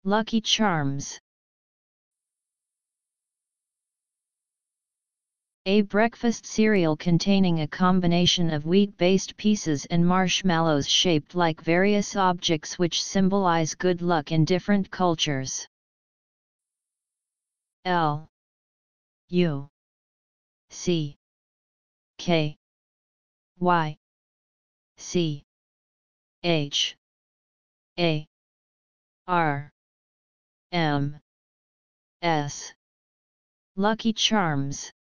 Lucky Charms. A breakfast cereal containing a combination of wheat-based pieces and marshmallows shaped like various objects which symbolize good luck in different cultures. L U C K Y C H A R M S. Lucky Charms.